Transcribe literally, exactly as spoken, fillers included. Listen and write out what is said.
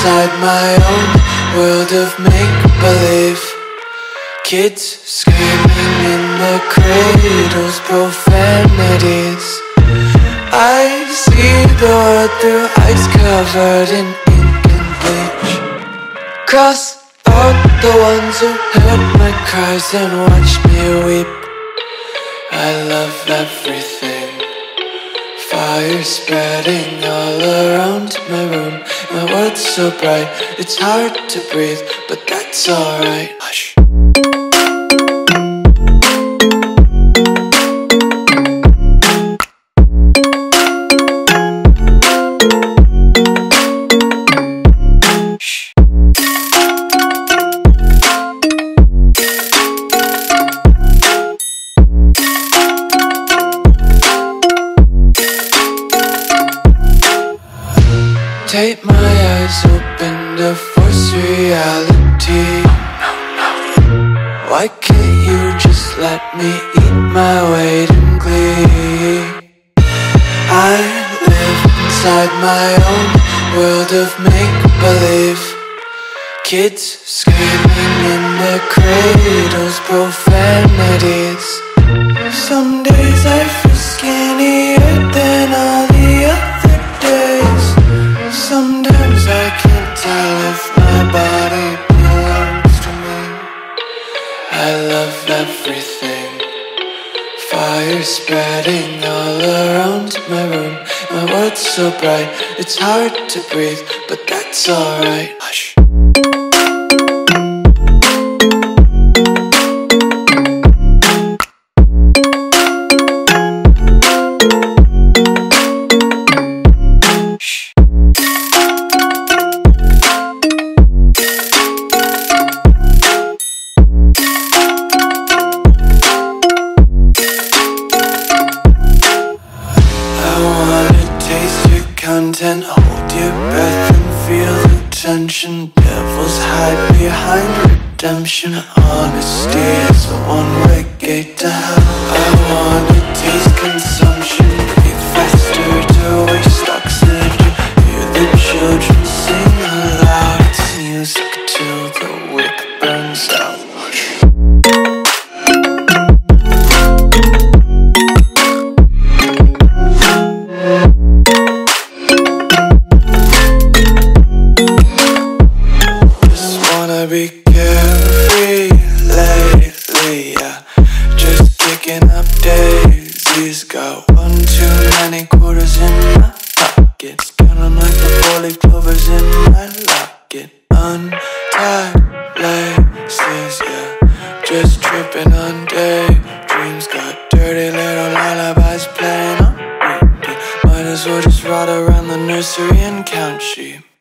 inside my own world of make-believe. Kids screaming in the cradles, profanities. I see the world through ice covered in ink and bleach. Cross out the ones who heard my cries and watched me weep. I love everything. Fire spreading all around my room. My world's so bright, it's hard to breathe, but that's alright. Hush. Tape my eyes open to force reality. Why can't you just let me eat my weight in glee? I live inside my own world of make-believe. Kids screaming in the cradles, profanities. Some days I feel skinnier than all the other days. Sometimes I can't tell if my body belongs to me. I love everything. Fire spreading all around my room. My world's so bright, it's hard to breathe, but that's alright. Hush. Content, hold your breath and feel the tension. Devils hide behind redemption. Honesty is a one-way gate to hell. I wanna taste consumption, breathe faster to waste oxygen. Hear the children sing aloud. It's music till the wick burns out. Be carefree lately, yeah. Just kicking up daisies. Got one too many quarters in my pockets. Count 'em like the four-leaf clovers in my locket. Untied laces, yeah. Just tripping on daydreams. Got dirty little lullabies playing on repeat. Might as well just ride around the nursery and count sheep.